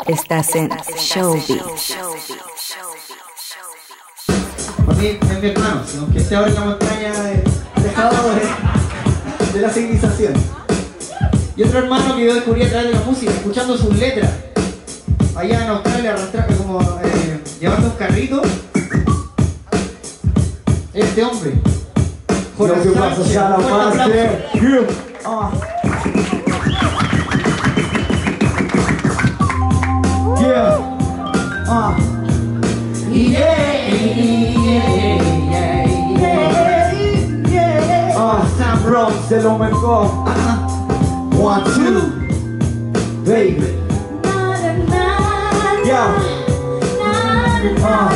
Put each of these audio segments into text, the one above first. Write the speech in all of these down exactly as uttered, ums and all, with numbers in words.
Estás en Showbiz. Para mí es mi hermano, aunque esté ahora en la montaña alejado de, de la civilización. Y otro hermano que yo descubrí a través de la música, escuchando sus letras. Allá en Australia, arrastrando como eh, llevando un carrito. Este hombre, Jorge Sánchez, fuerte aplauso. Uh. Yeah. Uh. Yeah. Yeah. Yeah. Yeah. Uh, Sam Bronx de lo mejor. Uh-huh. One, two, baby. Yeah. Uh.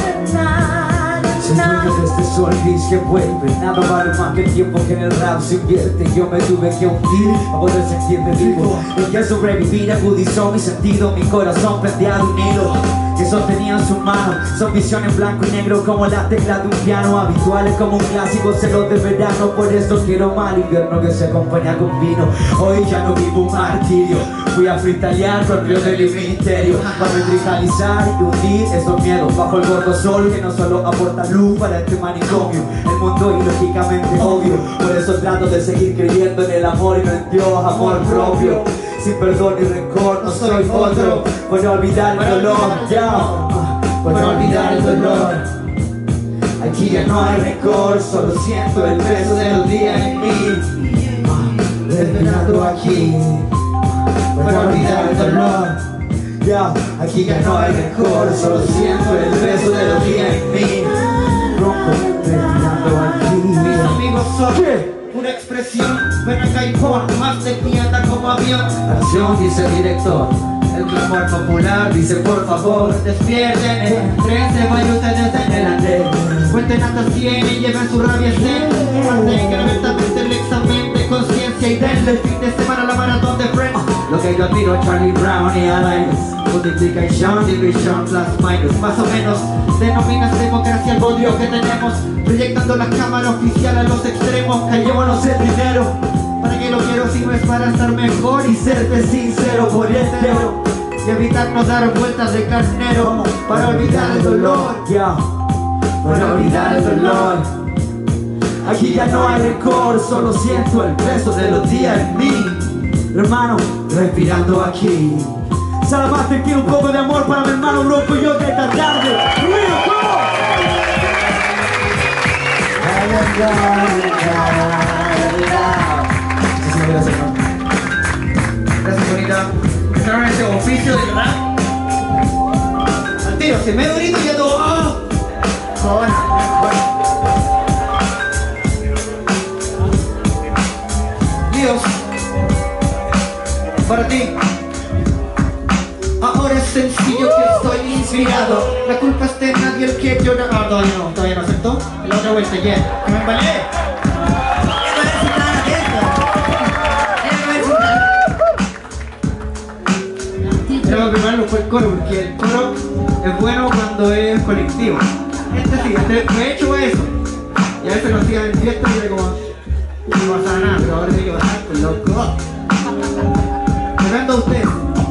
Se sueño de este sol gris que vuelve. Nada vale más que el tiempo que en el rap se invierte. Yo me tuve que hundir a poder sentirme vivo. El que sobrevivir agudizó mi sentido. Mi corazón prendía de un hilo que sostenía en su mano. Son visiones blanco y negro como la tecla de un piano. Habituales como un clásico, celos de verano. Por eso quiero mal invierno que se acompaña con vino. Hoy ya no vivo un martirio. Fui a freestylear propio del misterio, para metricalizar y hundir esos miedos bajo el gordo sol que no solo aporta luz para este manicomio. El mundo ilógicamente obvio. Por eso trato de seguir creyendo en el amor y no en Dios, amor propio. Sin perdón ni rencor, no soy otro. Por no olvidar el dolor, ya. Por no olvidar el dolor. Aquí ya no hay rencor, solo siento el peso de los días en mí. Respirando aquí. Por no olvidar el dolor. Ya, aquí ya no hay rencor, solo siento el peso de los días en mí. Ronco, respirando aquí. Mis amigos son una expresión. Ven acá y pon más de ti, anda como avión. Acción, dice el director. El clamor popular dice por favor despierten. Trece vaya ustedes en el andén. Cuenten hasta cien y lleven su rabia zen. Incrementamente el examen de conciencia y denle el fin de semana la maratón de Friends. Lo que yo admiro Charlie Brown y Alliance. Multiplication, division, plus minus. Más o menos denominas democracia el bodrio que tenemos. Proyectando la cámara oficial a los extremos. Callémonos el dinero. ¿Para qué lo quiero si no es para estar mejor y serte sincero por entero? Y evitarnos dar vueltas de carnero. Para olvidar el dolor. Yeah. Para olvidar el dolor. Aquí ya no hay rencor, solo siento el peso de los días en mí. Hermano, respirando aquí. Salamaste, quiero un poco de amor para mi hermano Bronco y yo de esta tarde. Muchísimas gracias, hermano. Gracias, bonita. Empezaron ese oficio del rap. Al tiro, se me durito y ya todo. ¡Oh! Bueno, bueno. Dios, para ti. Ahora es sencillo que estoy inspirado. La culpa es de nadie el que llora. Ah, todavía no, todavía no aceptó. La otra vuelta, ya. Yeah. Que me embalé. Pero primero fue el coro, porque el coro es bueno cuando es colectivo. Este sí, este, de hecho eso. Y a veces lo hacía en fiesta y era como no pasaba nada, pero ahora hay que pasar con loco. Tremendo usted.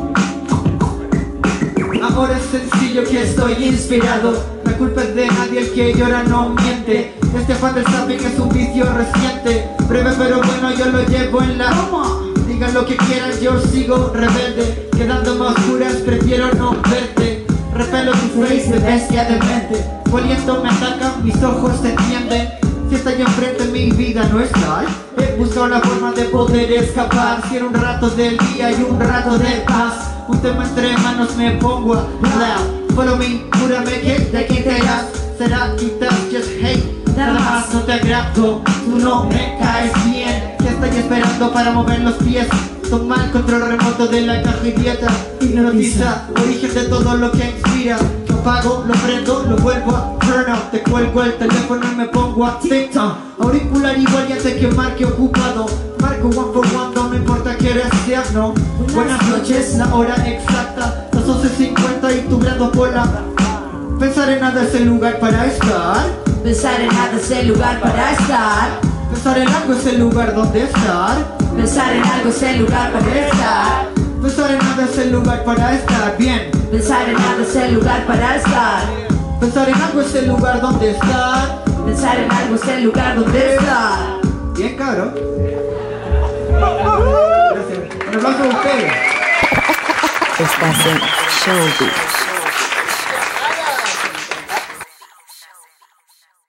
Ahora es sencillo que estoy inspirado. La culpa es de nadie, el que llora no miente. Este fan del zapping es un vicio reciente. Breve pero bueno, yo lo llevo en la toma. Digan lo que quieran, yo sigo rebelde. Quedándome a oscuras, prefiero no verte. Repelo tu face de bestia de mente. Tu aliento me ataca, mis ojos se entienden. Si está yo enfrente mi vida no está. He buscado la forma de poder escapar. Si era un rato del día y un rato de paz. Un tema entre manos me pongo a hablar. Follow me, júrame que de quién te irás. Será quizás just hate. Nada más no te agrado, tú no me caes bien. Ya estoy esperando para mover los pies. Toma el control remoto de la caja idiota. Hipnotiza, origen de todo lo que inspira. Lo apago, lo prendo, lo vuelvo a turn up. Te cuelgo el teléfono y me pongo a TikTok. Auricular igual y antes que marque ocupado. Marco one for one, no me importa que eres no. Buenas noches, la hora exacta. Las once cincuenta y tu grado polar. Pensar en nada es el lugar para estar. Pensar en nada es el lugar para estar. Pensar en algo es el lugar donde estar. Pensar en algo es el lugar para estar. Pensar Pensar en nada es el lugar para estar bien. Pensar en nada es el lugar para estar. Pensar en algo es el lugar donde estar. Pensar en algo es el lugar donde estar. Bien, cabrón. Gracias. Un aplauso a ustedes. Estás en Showbiz.